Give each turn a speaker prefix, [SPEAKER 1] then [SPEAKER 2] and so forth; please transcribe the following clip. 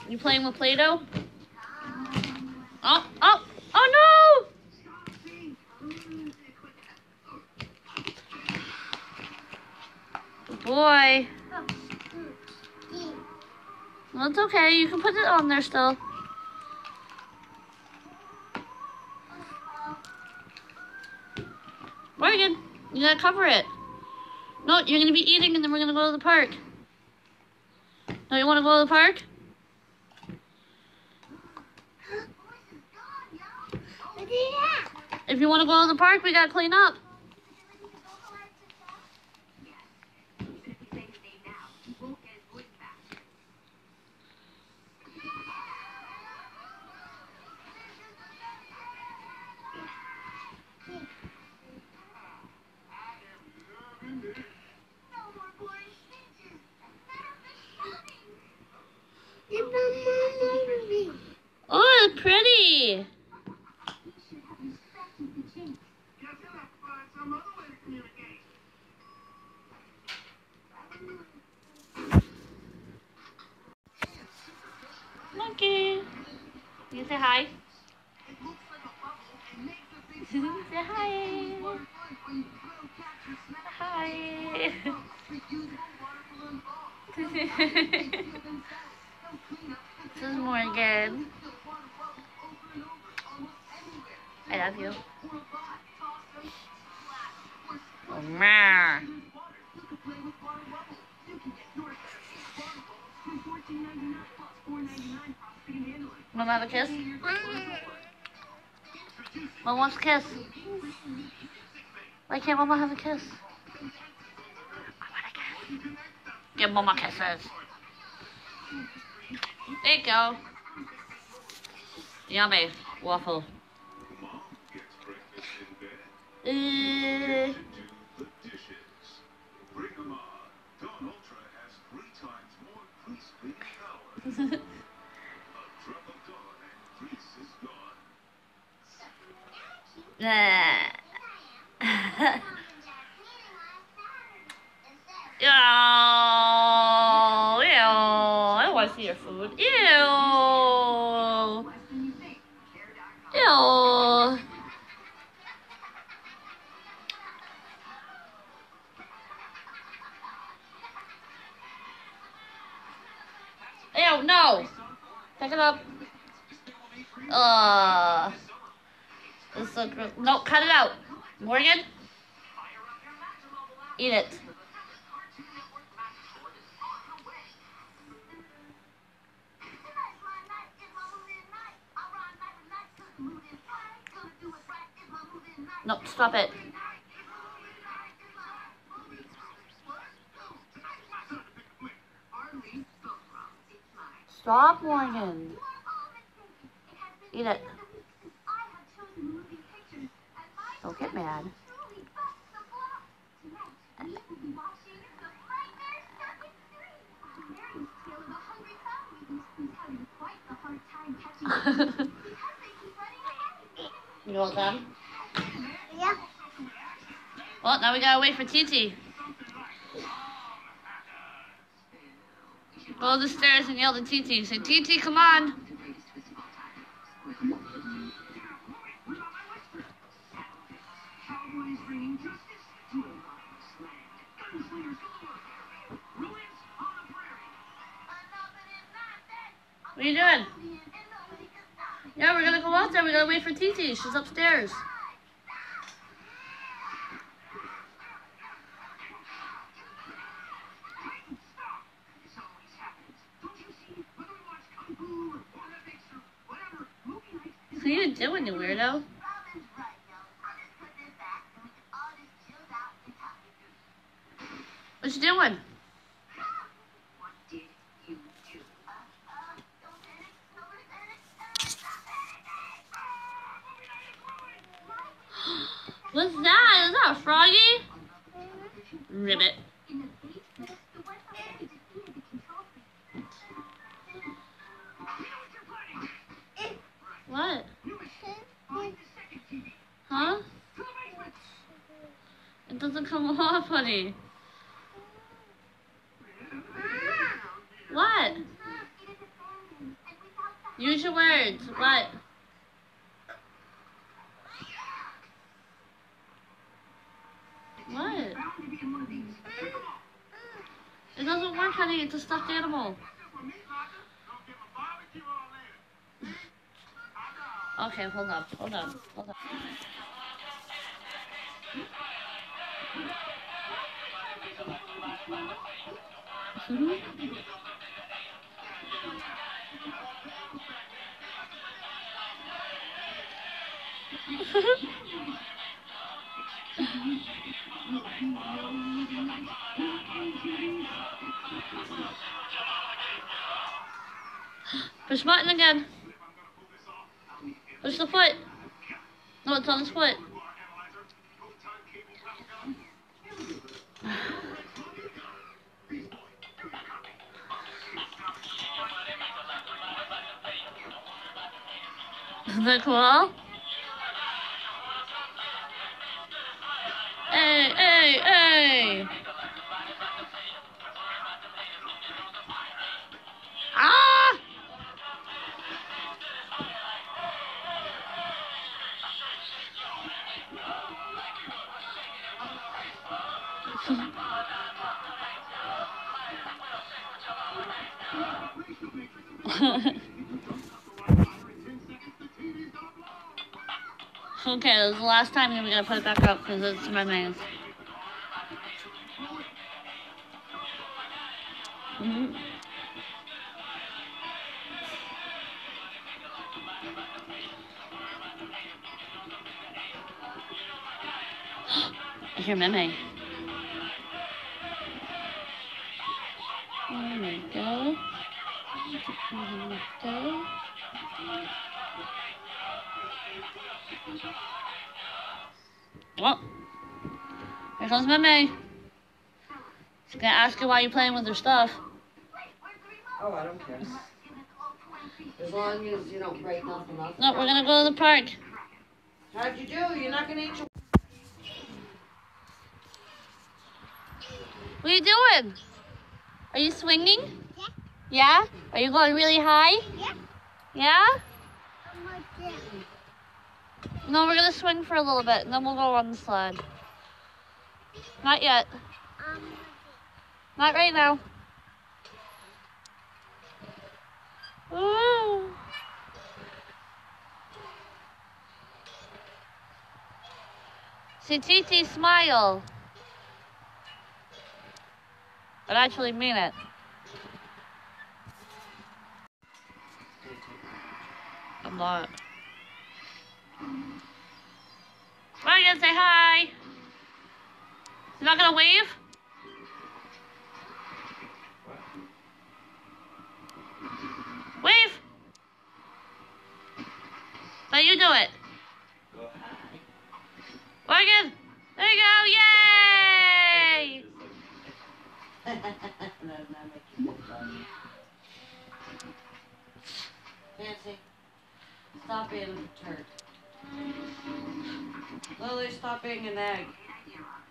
[SPEAKER 1] You playing with Play-Doh? Oh, oh, oh no! Good boy. Well, it's okay. You can put it on there still. Morgan, you gotta cover it. No, you're gonna be eating and then we're gonna go to the park. No, you wanna go to the park? If you wanna go to the park, we gotta clean up. Oh, it's pretty. Monkey. You say hi. Say hi. Hi. This is Morgan. I love you. Oh, meow. Mama, have a kiss? Mama wants a kiss. Why can't Mama have a kiss? I want a kiss. Give Mama kisses. There you go. Yummy. Waffle. Ew, I don't want to see your food. Ew. Ew. Ew, no. Pick it up. This is so gross. No, cut it out. Morgan? Eat it. No, stop it. Stop, Morgan. Eat it. Don't get mad. You all done?
[SPEAKER 2] Yeah.
[SPEAKER 1] Well, now we gotta wait for TT. Go to the stairs and yell to TT. Say, TT, come on. What are you doing? Yeah, we're gonna go out there. We gotta wait for TT. She's upstairs. What are you doing, you weirdo? What you doing? What's that? Is that a froggy? Ribbit. What? Huh? It doesn't come off, honey. What? Use your words. What? What? It doesn't work, honey. It's a stuffed animal. Okay, hold on. Push button again. Push the foot. No, it's on his foot. Isn't that cool? Hey, hey, hey! Ah! Okay, this is the last time we're gonna put it back up because it's my man's. I hear Meme. There we go. There we go. Well, here comes Meme. She's gonna ask you why you're playing with her stuff.
[SPEAKER 2] Oh, I don't care. As long as you don't break nothing up.
[SPEAKER 1] No, we're gonna go to the park.
[SPEAKER 2] How'd you do? You're not gonna eat your...
[SPEAKER 1] What are you doing? Are you swinging?
[SPEAKER 3] Yeah.
[SPEAKER 1] Yeah? Are you going really high?
[SPEAKER 3] Yeah.
[SPEAKER 1] Yeah?
[SPEAKER 3] I'm like this.
[SPEAKER 1] No, we're gonna swing for a little bit, and then we'll go on the sled. Not yet. Not right now. Ooh. See, Titi, smile. But actually mean it. I'm not. Ryan, say hi. You're not gonna wave? Wave. Now you do it. Morgan, there you go, yay!
[SPEAKER 2] Nancy, stop being a turd. Lily, stop being an egg.